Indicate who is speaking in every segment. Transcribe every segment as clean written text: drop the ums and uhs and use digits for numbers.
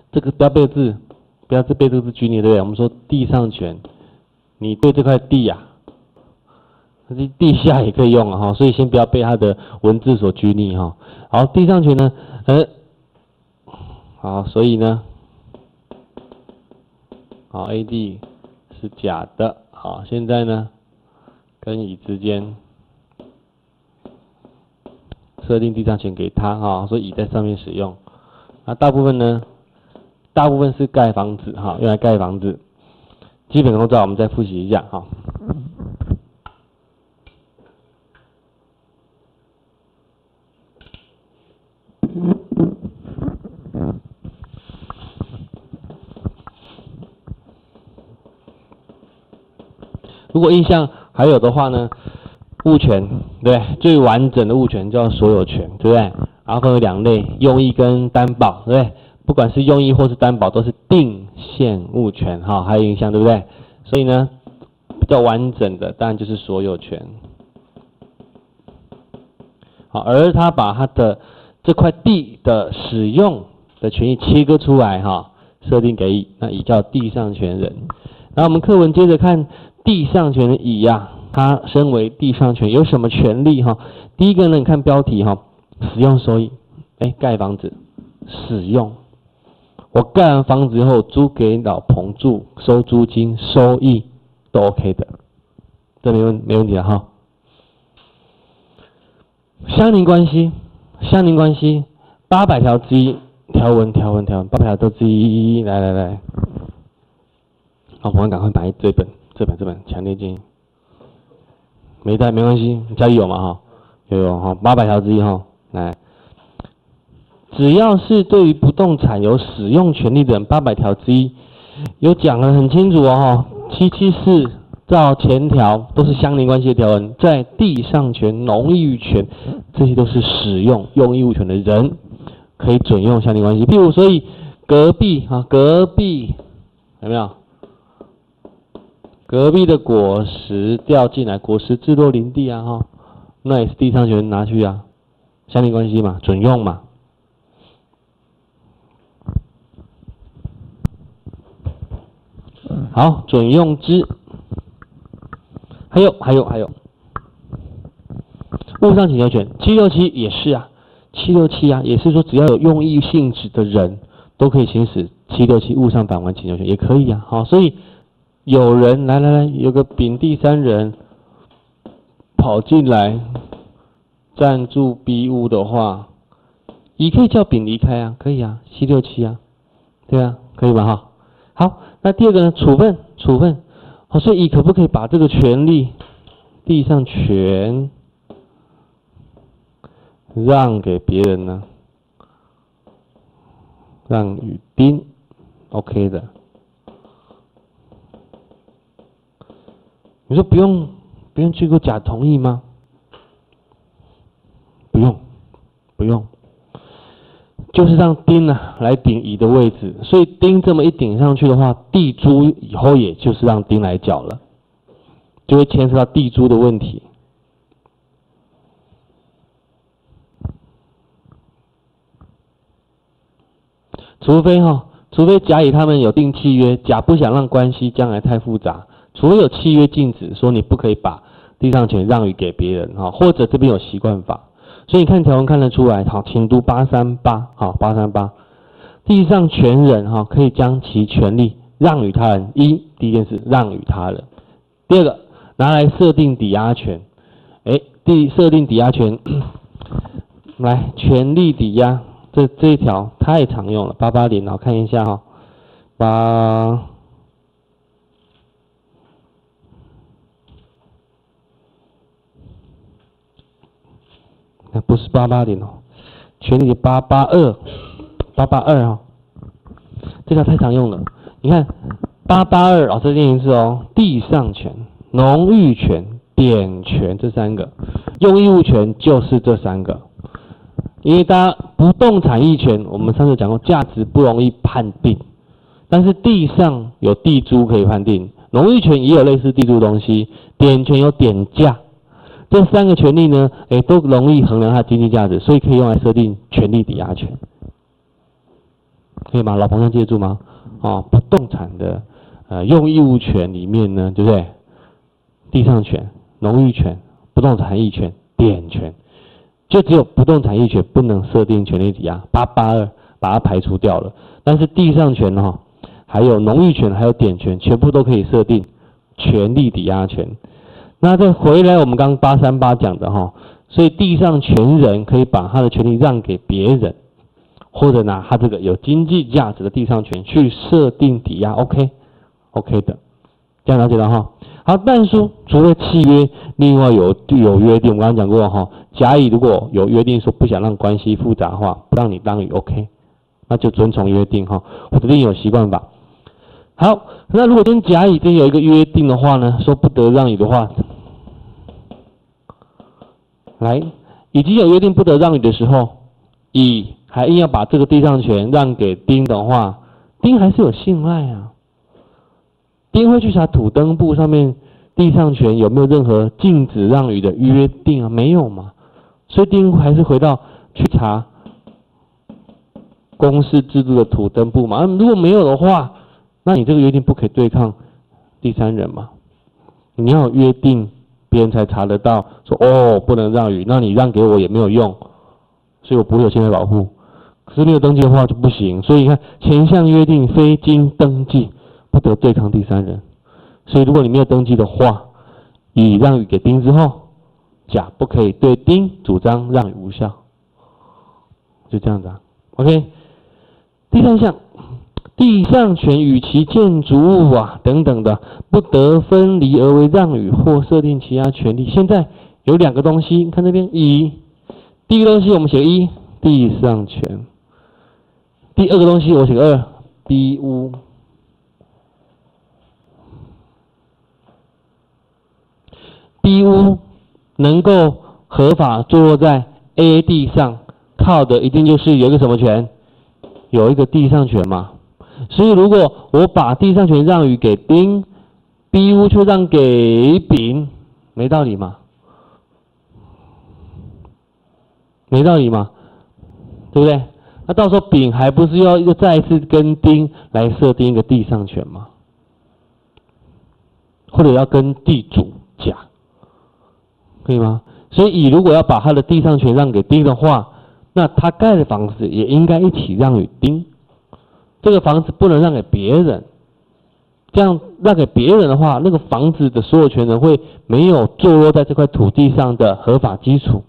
Speaker 1: 这个不要背字，不要背这个字拘泥，对不对？我们说地上权，你对这块地呀、地下也可以用啊哈，所以先不要被它的文字所拘泥哈。好，地上权呢，好，所以呢，好 ，AD 是假的，好，现在呢，跟乙之间设定地上权给他哈，所以乙在上面使用。那大部分呢，大部分是盖房子哈，用来盖房子。基本构造我们再复习一下哈。如果印象还有的话呢，物权对，最完整的物权叫所有权，对不对？然后分为两类，用益跟担保，对不对？不管是用益或是担保，都是定现物权哈，还有印象，对不对？所以呢，比较完整的当然就是所有权。好，而他把他的这块地的使用的权益切割出来哈，设定给乙，那乙叫地上权人。然后我们课文接着看地上权的乙呀，他身为地上权有什么权利哈？第一个呢，你看标题哈，使用收益，盖房子使用，我盖完房子以后租给老彭住，收租金收益都 OK 的，这没问题了哈。相邻关系800条之一条文800条都之一，来，好，我们赶快买这本，强烈建议。没带没关系，家里有嘛哈？有哈，800条之一哈，来，只要是对于不动产有使用权利的人，800条之一有讲得很清楚哦哈，774照前条都是相邻关系的条文，在地上权、农益权，这些都是使用用益物权的人可以准用相邻关系。譬如，所以隔壁有没有？隔壁的果实掉进来，果实自落林地啊哈，那也是地上权拿去啊，相邻关系嘛，准用嘛。好，准用之。还有，物上请求权767也是啊，767啊，也是说只要有用益性质的人都可以行使767物上返还请求权，也可以啊。好，所以有人来，有个丙第三人跑进来暂住 B 屋的话，乙可以叫丙离开啊，可以啊，767啊，对啊，可以吧哈？好，那第二个呢，处分。好，所以乙可不可以把这个权利地上权让给别人呢？让与丁 ，OK 的。你说不用经过甲同意吗？不用，就是让丁啊来顶乙的位置，所以丁这么一顶上去的话，地租以后也就是让丁来缴了，就会牵涉到地租的问题。除非甲乙他们有订契约，甲不想让关系将来太复杂，除非有契约禁止说你不可以把地上权让与给别人哈，或者这边有习惯法。所以你看条文看得出来，好，请读838，好，838，地上权人哈可以将其权利让与他人。第一件事让与他人，第二个拿来设定抵押权，设定抵押权，来权利抵押这一条太常用了，880，好看一下哈，那不是880哦，权利882哦，这条太常用了。你看882哦，再念一次哦，地上权、农育权、典权这三个，用益物权就是这三个。因为大家不动产役权，我们上次讲过，价值不容易判定，但是地上有地租可以判定，农育权也有类似地租的东西，典权有典价。这三个权利呢，都容易衡量它的经济价值，所以可以用来设定权利抵押权。 可以吗？老彭要记得住吗？哦，不动产的用益物权里面呢，对不对？地上权、农域权、不动产役权、典权，就只有不动产役权不能设定权利抵押，882把它排除掉了。但是地上权还有农域权，还有典权，全部都可以设定权利抵押权。那再回来我们刚刚838讲的所以地上权人可以把他的权利让给别人，或者拿他这个有经济价值的地上权去设定抵押 ，OK 的，这样了解了哈。好，但是除了契约，另外有约定，我刚刚讲过甲乙如果有约定说不想让关系复杂化，不让你当乙 OK， 那就遵从约定或者另有习惯法。好，那如果跟甲乙真有一个约定的话呢，说不得让乙的话，来，已经有约定不得让乙的时候，乙还硬要把这个地上权让给丁的话，丁还是有信赖啊。丁会去查土登簿上面地上权有没有任何禁止让与的约定啊？没有嘛，所以丁还是回到去查公示制度的土登簿嘛。如果没有的话，那你这个约定不可以对抗第三人嘛？你要有约定，别人才查得到，说不能让与，那你让给我也没有用，所以我不会有信赖保护。可是没有登记的话就不行，所以你看前项约定非经登记，不得对抗第三人。所以如果你没有登记的话，乙让与给丁之后，甲不可以对丁主张让与无效，就这样子啊。OK， 第三项，地上权与其建筑物等等的，不得分离而为让与或设定其他权利。现在有两个东西，看这边一，第一个东西我们写一，地上权。第二个东西我写2，逼屋。逼屋能够合法坐落在 A 地上，靠的一定就是有一个什么权？有一个地上权嘛。所以如果我把地上权让与给丁，逼屋却让给丙，没道理嘛？没道理嘛？对不对？那到时候丙还不是要再一次跟丁来设定一个地上权吗？或者要跟地主甲，可以吗？所以乙如果要把他的地上权让给丁的话，那他盖的房子也应该一起让与丁。这个房子不能让给别人，这样让给别人的话，那个房子的所有权人会没有坐落在这块土地上的合法基础。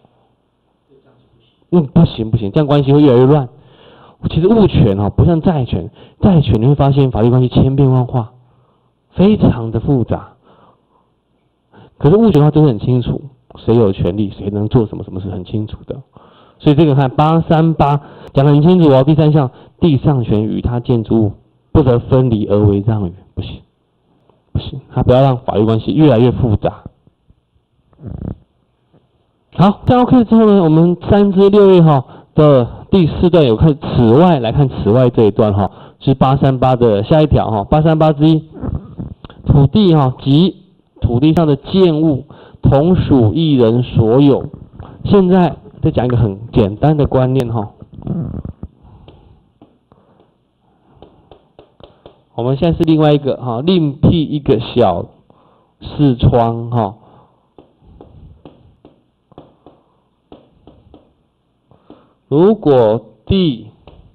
Speaker 1: 不行，这样关系会越来越乱。其实物权不像债权，债权你会发现法律关系千变万化，非常的复杂。可是物权的话真的很清楚，谁有权利，谁能做什么，什么是很清楚的。所以这个看838讲得很清楚第三项，地上权与他建筑物不得分离而为让与，不行，他不要让法律关系越来越复杂。好，这样 OK 之后呢，我们3至6页的第4段有看此外，来看此外这一段是838的下一条838之1，土地及土地上的建物同属一人所有。现在再讲一个很简单的观念我们现在是另外一个另辟一个小视窗如果地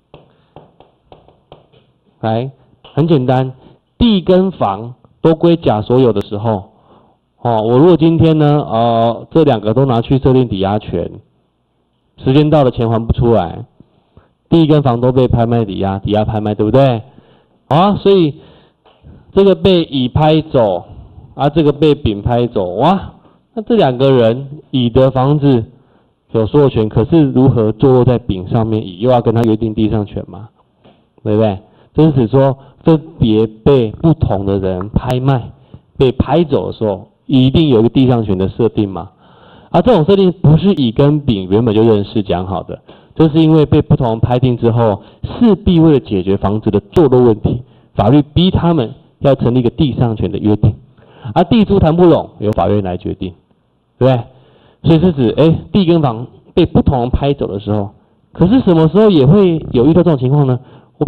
Speaker 1: 来很简单，地跟房都归甲所有的时候我如果今天呢这两个都拿去设定抵押权，时间到了钱还不出来，地跟房都被拍卖抵押拍卖，对不对？所以这个被乙拍走这个被丙拍走，那这两个人乙的房子有所有权，可是如何坐落在丙上面，乙又要跟他约定地上权嘛，对不对？这是指说分别被不同的人拍卖被拍走的时候，一定有一个地上权的设定嘛。这种设定不是乙跟丙原本就认识讲好的，就是因为被不同人拍定之后，势必为了解决房子的坐落问题，法律逼他们要成立一个地上权的约定，地租谈不拢，由法院来决定，对不对？所以是指地跟房被不同人拍走的时候，可是什么时候也会有遇到这种情况呢？